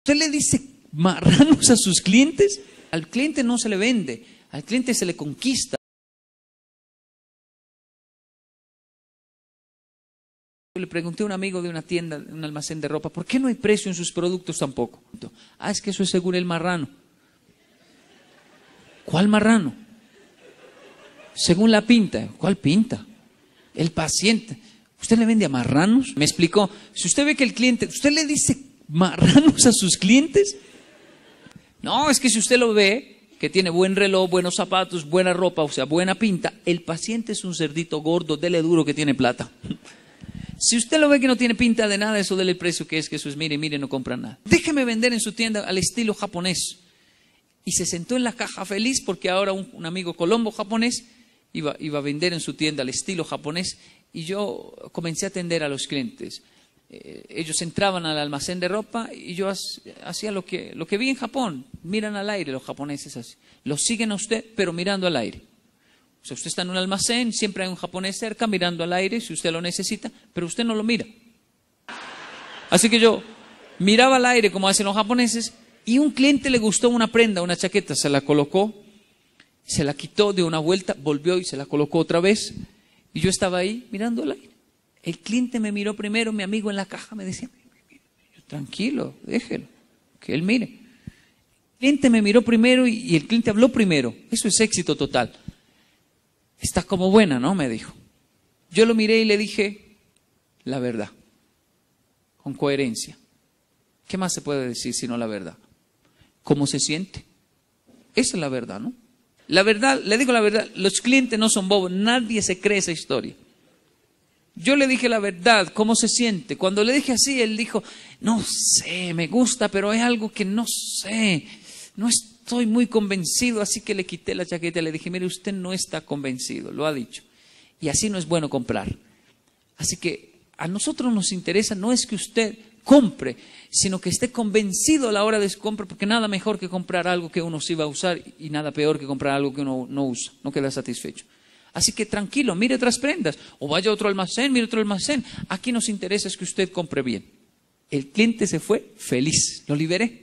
Usted le dice marranos a sus clientes, al cliente no se le vende, al cliente se le conquista. Le pregunté a un amigo de una tienda, de un almacén de ropa, ¿por qué no hay precio en sus productos tampoco? Ah, es que eso es según el marrano. ¿Cuál marrano? Según la pinta. ¿Cuál pinta? El paciente. ¿Usted le vende a marranos? Me explicó, si usted ve que el cliente, ¿usted le dice marranos a sus clientes? No, es que si usted lo ve, que tiene buen reloj, buenos zapatos, buena ropa, o sea, buena pinta, el paciente es un cerdito gordo, dele duro que tiene plata. Si usted lo ve que no tiene pinta de nada, eso dele el precio que es, que eso es, mire, no compra nada. Déjeme vender en su tienda al estilo japonés. Y se sentó en la caja feliz porque ahora un amigo colombo japonés iba a vender en su tienda al estilo japonés. Y yo comencé a atender a los clientes. Ellos entraban al almacén de ropa y yo hacía lo que vi en Japón. Miran al aire los japoneses así. Los siguen a usted, pero mirando al aire. O sea, usted está en un almacén, siempre hay un japonés cerca mirando al aire si usted lo necesita, pero usted no lo mira. Así que yo miraba al aire como hacen los japoneses y un cliente le gustó una prenda, una chaqueta, se la colocó, se la quitó de una vuelta, volvió y se la colocó otra vez y yo estaba ahí mirando al aire. El cliente me miró primero, mi amigo en la caja me decía, tranquilo, déjelo, que él mire. El cliente me miró primero y el cliente habló primero, eso es éxito total. Está como buena, ¿no? Me dijo. Yo lo miré y le dije la verdad, con coherencia. ¿Qué más se puede decir sino la verdad? ¿Cómo se siente? Esa es la verdad, ¿no? La verdad, le digo la verdad, los clientes no son bobos, nadie se cree esa historia. Yo le dije la verdad, ¿cómo se siente? Cuando le dije así, él dijo, no sé, me gusta, pero es algo que no sé, no estoy muy convencido, así que le quité la chaqueta y le dije, mire, usted no está convencido, lo ha dicho. Y así no es bueno comprar. Así que a nosotros nos interesa, no es que usted compre, sino que esté convencido a la hora de su compra, porque nada mejor que comprar algo que uno sí va a usar y nada peor que comprar algo que uno no usa, no queda satisfecho. Así que tranquilo, mire otras prendas, o vaya a otro almacén, mire otro almacén. Aquí nos interesa es que usted compre bien. El cliente se fue feliz, lo liberé.